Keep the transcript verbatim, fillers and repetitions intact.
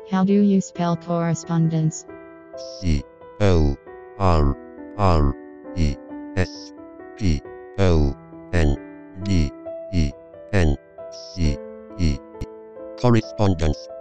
How do you spell correspondence? C O R R E S P O N D E N C E. Correspondence.